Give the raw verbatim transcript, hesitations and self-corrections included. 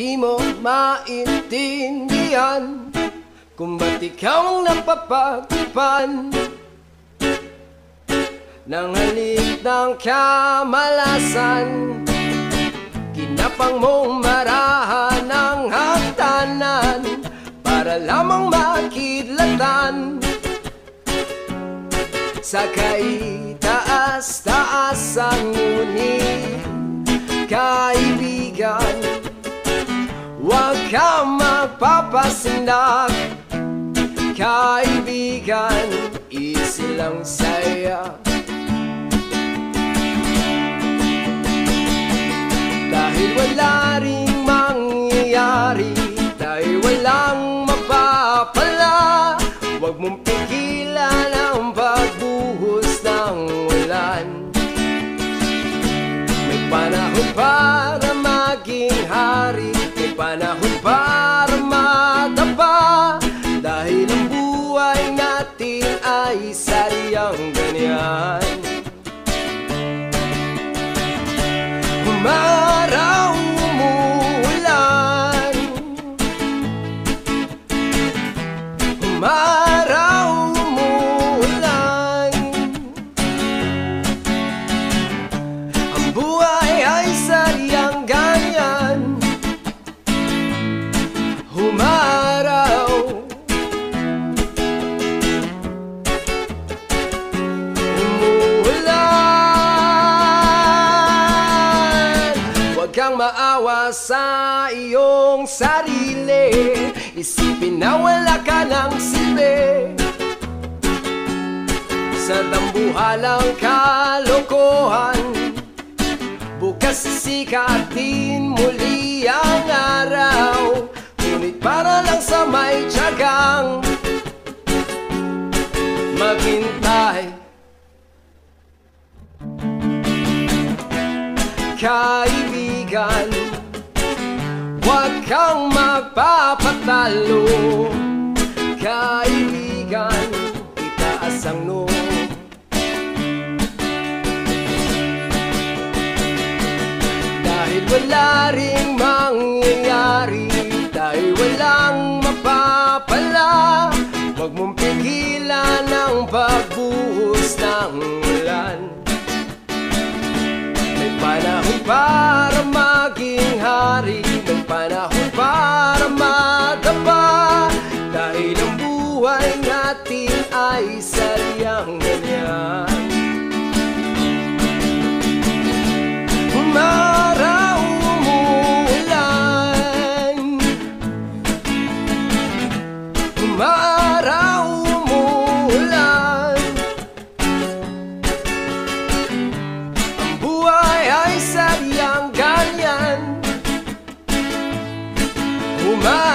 di mo maintindihan kung ba't ikaw ang napapagpan ng halik ng kamalasan. Kinapang mong marahan ng hagdanan para lamang makidlatan sa kaitaas-taasan. Ngunit kaibigan, huwag kang magpapasindak. Kaibigan, easy lang saya. Dahil wala ring mangyayari, dahil walang mapapala, huwag mong pigilan ang pagbuhos ng ulan. May panahon para maging hari, may panahon para madapa, dahil ang buhay natin ay sadyang ganyan. Umaraw, umuulan, umaraw, umuulan, ang buhay ay sadyang ganyan. Umaraw, huwag kang maawa sa iyong sarili, isipin na wala ka ng silbi sa dambuhalang kalokohan. Bukas sisikatin muli ang araw, ngunit para lang sa may tiyagang maghintay. Kaibigan, huwag kang magpapatalo. Kaibigan, itaas ang noo. Dahil wala ring mangyayari, dahil walang mapapala, huwag mong pigilan ang pagbuhos ng ulan. May panahon para maging hari, may panahon para madapa, dahil ang buhay natin ay sadyang ganyan. Umaraw, umuulan, umaraw, umuulan, ang buhay ay sadyang ganyan. Umaraw,